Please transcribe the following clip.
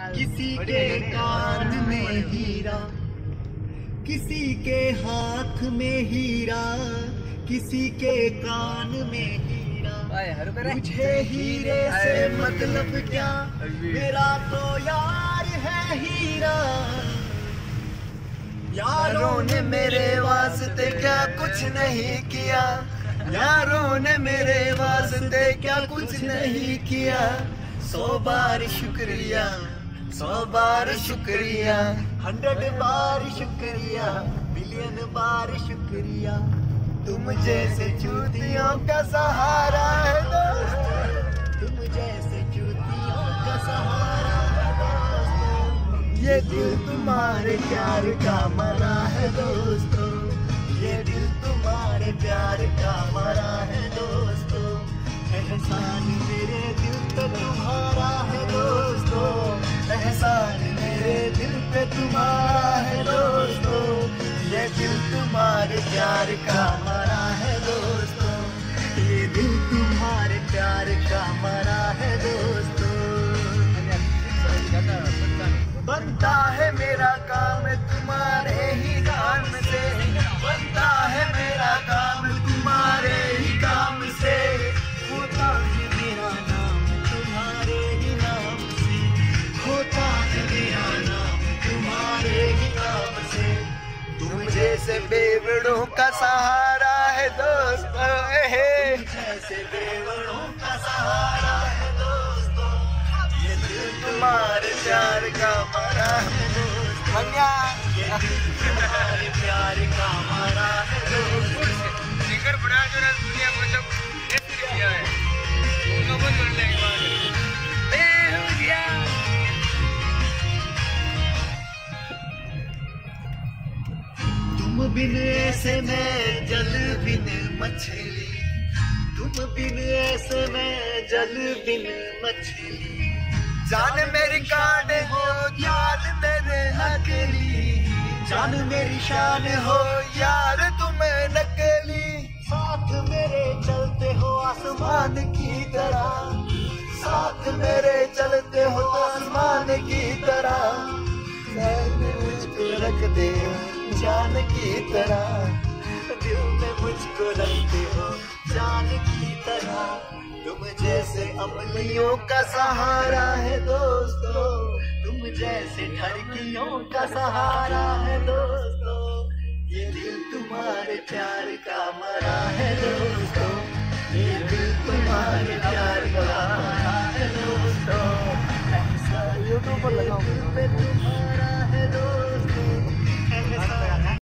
किसी के कान में हीरा, किसी के हाथ में हीरा, किसी के कान में हीरा। मुझे हीरे से मतलब क्या, मेरा तो यार है हीरा। यारों ने मेरे वास्ते क्या कुछ नहीं किया, यारों ने मेरे वास्ते क्या कुछ नहीं किया। 100 बार शुक्रिया, 100 बार शुक्रिया, 100 बार शुक्रिया, मिलियन बार शुक्रिया। तुम जैसे चूतियों का सहारा है दोस्त, तुम जैसे चूतियों का सहारा है दोस्त। ये दिल तुम्हारे प्यार का मरा है दोस्तों, ये दिल तुम्हारे प्यार का मरा है दोस्तों। एहसान मेरे दिल पे तुम्हारा है दोस्तों, एहसान मेरे दिल पे तुम्हारा है दोस्तों। ये दिल तुम्हारे प्यार का मरा है दोस्तों, ये दिल तुम्हारे प्यार का मरा है दोस्तों। बनता है मेरा काम तुम्हारे ही काम से, बनता है मेरा काम तुम्हारे ही काम से। होता है मेरा नाम तुम्हारे ही नाम से, होता है मेरा नाम तुम्हारे ही नाम से। तुम जैसे बेवड़ों का सहारा है दोस्तों, जैसे बेवड़ों का सहारा है दोस्तों। ये दिल तुम्हारे प्यार का मरा है दोस्तों, ये दिल तुम्हारे प्यार का मरा है दोस्तों। सिंगर बना जो ना दुनिया मतलब किया है उनको बंद कर लेंगे। तुम बिन ऐसे में जल बिन मछली, तुम बिन ऐसे में जल बिन मछली। जान मेरी कान हो यार मेरे नकली, जान मेरी शान हो यार तुम्हें नकली। साथ मेरे चलते हो आसमान की तरह, साथ मेरे चलते हो आसमान की तरह। मुझको रख दे जान की तरह, दिल में मुझको रखते हो जान की तरह। तुम जैसे अमलियों का सहारा है दोस्तों, तुम जैसे ठरकियों का सहारा है दोस्तों। ये दिल तुम्हारे प्यार का मरा है दोस्तों, ये दिल तुम्हारे प्यार का मरा है दोस्तों। यूट्यूब पर लगाओ।